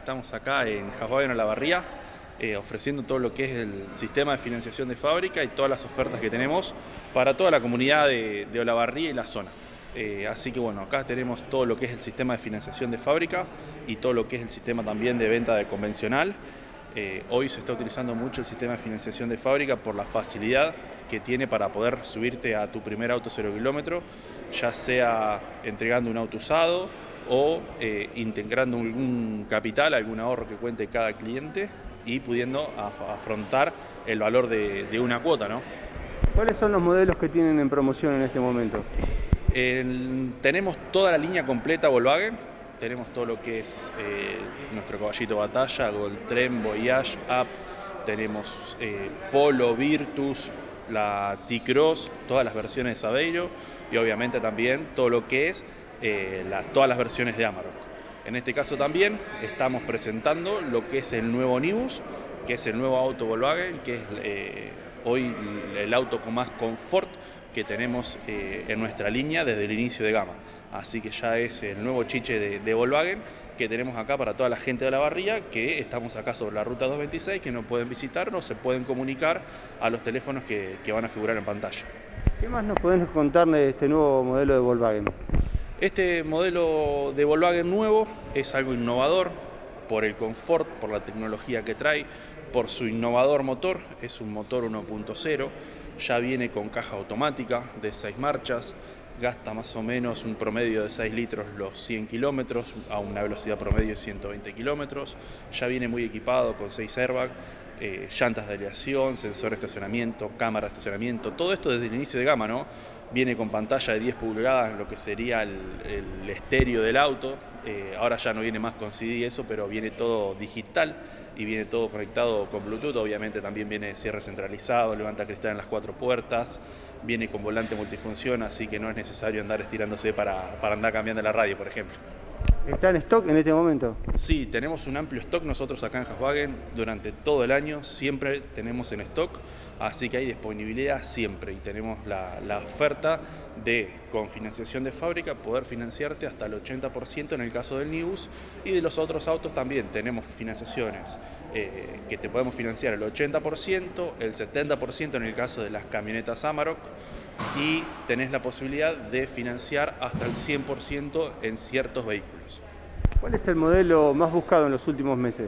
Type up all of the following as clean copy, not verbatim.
Estamos acá en Volkswagen Olavarría, ofreciendo todo lo que es el sistema de financiación de fábrica y todas las ofertas que tenemos para toda la comunidad de Olavarría y la zona. Así que bueno, acá tenemos todo lo que es el sistema de financiación de fábrica y todo lo que es el sistema también de venta de convencional. Hoy se está utilizando mucho el sistema de financiación de fábrica por la facilidad que tiene para poder subirte a tu primer auto 0 kilómetro, ya sea entregando un auto usado o integrando algún capital, algún ahorro que cuente cada cliente y pudiendo afrontar el valor de una cuota, ¿no? ¿Cuáles son los modelos que tienen en promoción en este momento? Tenemos toda la línea completa Volkswagen, tenemos todo lo que es nuestro caballito batalla, Goldtrem, Voyage, Up, tenemos Polo, Virtus, la T-Cross, todas las versiones de Saveiro y obviamente también todo lo que es todas las versiones de Amarok. En este caso también estamos presentando lo que es el nuevo Nivus, que es el nuevo auto Volkswagen, que es hoy el auto con más confort que tenemos en nuestra línea desde el inicio de gama. Así que ya es el nuevo chiche de Volkswagen que tenemos acá para toda la gente de Olavarría, que estamos acá sobre la ruta 226, que nos pueden visitarnos, se pueden comunicar a los teléfonos que van a figurar en pantalla. ¿Qué más nos pueden contar de este nuevo modelo de Volkswagen? Este modelo de Volkswagen nuevo es algo innovador por el confort, por la tecnología que trae, por su innovador motor. Es un motor 1.0, ya viene con caja automática de 6 marchas, gasta más o menos un promedio de 6 litros los 100 kilómetros a una velocidad promedio de 120 kilómetros, ya viene muy equipado con 6 airbags, llantas de aleación, sensor de estacionamiento, cámara de estacionamiento, todo esto desde el inicio de gama, ¿no? Viene con pantalla de 10 pulgadas, lo que sería el estéreo del auto. Ahora ya no viene más con CD y eso, pero viene todo digital y viene todo conectado con Bluetooth. Obviamente también viene cierre centralizado, levanta cristal en las 4 puertas, viene con volante multifunción, así que no es necesario andar estirándose para andar cambiando la radio, por ejemplo. ¿Está en stock en este momento? Sí, tenemos un amplio stock nosotros acá en Volkswagen durante todo el año, siempre tenemos en stock, así que hay disponibilidad siempre y tenemos la oferta de, con financiación de fábrica, poder financiarte hasta el 80% en el caso del Nivus y de los otros autos también tenemos financiaciones que te podemos financiar el 80%, el 70% en el caso de las camionetas Amarok y tenés la posibilidad de financiar hasta el 100% en ciertos vehículos. ¿Cuál es el modelo más buscado en los últimos meses?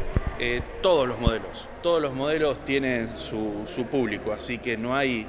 Todos los modelos tienen su público, así que no hay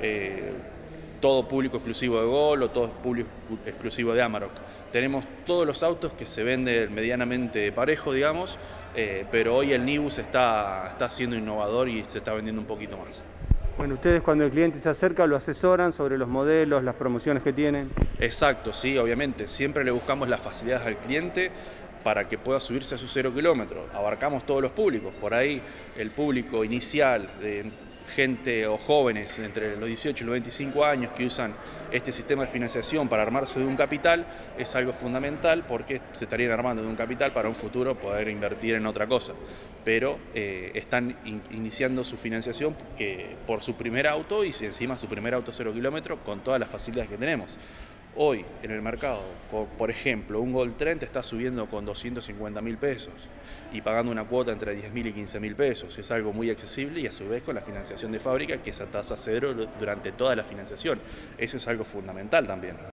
todo público exclusivo de Gol o todo público exclusivo de Amarok. Tenemos todos los autos que se venden medianamente parejo, digamos, pero hoy el Nivus está siendo innovador y se está vendiendo un poquito más. Bueno, ustedes cuando el cliente se acerca lo asesoran sobre los modelos, las promociones que tienen. Exacto, sí, obviamente. Siempre le buscamos las facilidades al cliente para que pueda subirse a su 0 kilómetro. Abarcamos todos los públicos. Por ahí el público inicial de gente o jóvenes entre los 18 y los 25 años que usan este sistema de financiación para armarse de un capital es algo fundamental porque se estarían armando de un capital para un futuro poder invertir en otra cosa. Pero están iniciando su financiación por su primer auto y encima su primer auto 0 kilómetro con todas las facilidades que tenemos. Hoy en el mercado, por ejemplo, un Goldtrem te está subiendo con 250.000 pesos y pagando una cuota entre 10.000 y 15.000 pesos. Es algo muy accesible y a su vez con la financiación de fábrica, que es a tasa cero durante toda la financiación. Eso es algo fundamental también.